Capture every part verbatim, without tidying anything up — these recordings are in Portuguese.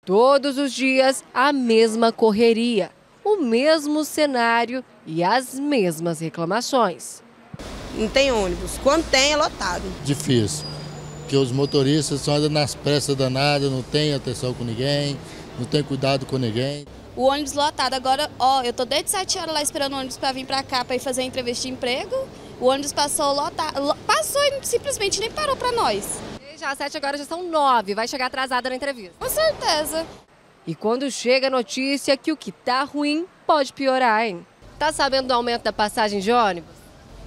Todos os dias, a mesma correria, o mesmo cenário e as mesmas reclamações. Não tem ônibus. Quando tem, é lotado. Difícil, porque os motoristas só andam nas pressas danadas, não tem atenção com ninguém, não tem cuidado com ninguém. O ônibus lotado. Agora, ó, eu tô desde sete horas lá esperando o ônibus para vir para cá para ir fazer a entrevista de emprego. O ônibus passou lotado, passou e simplesmente nem parou para nós. E já às sete agora já são nove, vai chegar atrasada na entrevista. Com certeza. E quando chega a notícia que o que tá ruim pode piorar, hein? Tá sabendo do aumento da passagem de ônibus?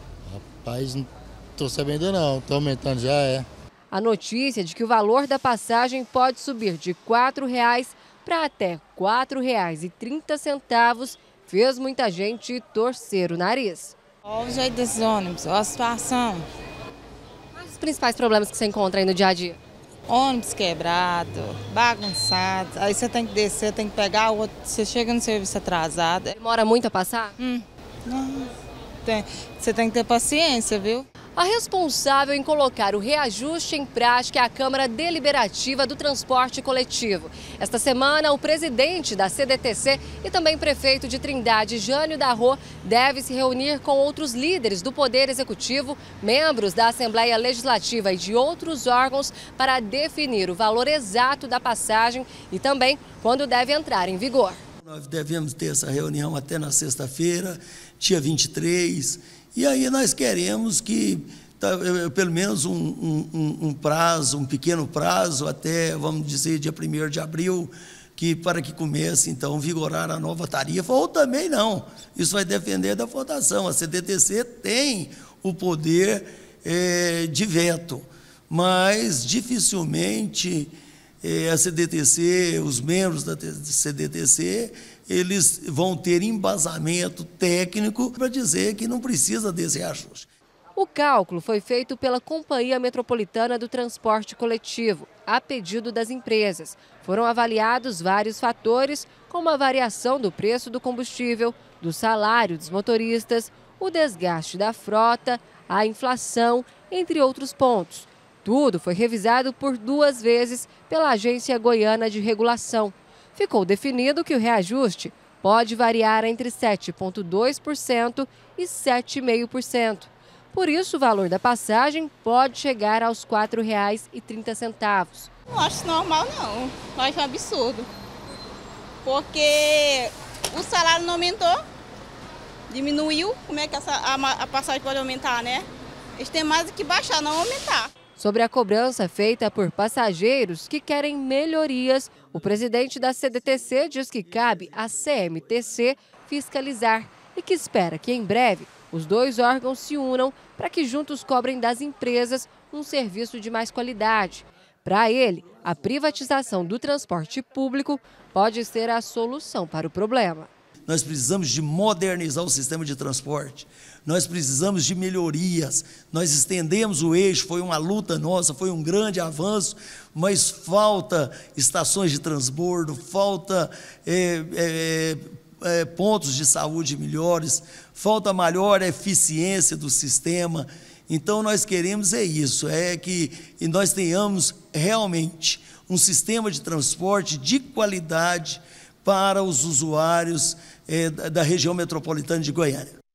Rapaz, não tô sabendo não, tô aumentando já, é. A notícia de que o valor da passagem pode subir de quatro reais para até quatro reais e trinta centavos fez muita gente torcer o nariz. Olha o jeito desses ônibus, olha a situação. Quais os principais problemas que você encontra aí no dia a dia? Ônibus quebrado, bagunçado, aí você tem que descer, tem que pegar o outro, você chega no serviço atrasado. Demora muito a passar? Hum, não, tem, você tem que ter paciência, viu? A responsável em colocar o reajuste em prática é a Câmara Deliberativa do Transporte Coletivo. Esta semana, o presidente da C D T C e também prefeito de Trindade, Jânio da Rô, deve se reunir com outros líderes do Poder Executivo, membros da Assembleia Legislativa e de outros órgãos para definir o valor exato da passagem e também quando deve entrar em vigor. Nós devemos ter essa reunião até na sexta-feira, dia vinte e três, e aí nós queremos que, pelo menos um, um, um prazo, um pequeno prazo, até, vamos dizer, dia primeiro de abril, que, para que comece, então, a vigorar a nova tarifa, ou também não. Isso vai depender da votação. A C D T C tem o poder é, de veto, mas dificilmente é, a C D T C, os membros da C D T C, eles vão ter embasamento técnico para dizer que não precisa desse reajuste. O cálculo foi feito pela Companhia Metropolitana do Transporte Coletivo, a pedido das empresas. Foram avaliados vários fatores, como a variação do preço do combustível, do salário dos motoristas, o desgaste da frota, a inflação, entre outros pontos. Tudo foi revisado por duas vezes pela Agência Goiana de Regulação. Ficou definido que o reajuste pode variar entre sete vírgula dois por cento e sete vírgula cinco por cento. Por isso, o valor da passagem pode chegar aos quatro reais e trinta centavos. Não acho normal, não. Eu acho um absurdo. Porque o salário não aumentou, diminuiu. Como é que essa, a, a passagem pode aumentar, né? Eles têm mais que baixar, não aumentar. Sobre a cobrança feita por passageiros que querem melhorias, o presidente da C D T C diz que cabe à C M T C fiscalizar e que espera que, em breve, os dois órgãos se unam para que juntos cobrem das empresas um serviço de mais qualidade. Para ele, a privatização do transporte público pode ser a solução para o problema. Nós precisamos de modernizar o sistema de transporte, nós precisamos de melhorias, nós estendemos o eixo, foi uma luta nossa, foi um grande avanço, mas falta estações de transbordo, falta é, é, é, pontos de saúde melhores, falta maior eficiência do sistema. Então nós queremos é isso, é que nós tenhamos realmente um sistema de transporte de qualidade para os usuários é, da região metropolitana de Goiânia.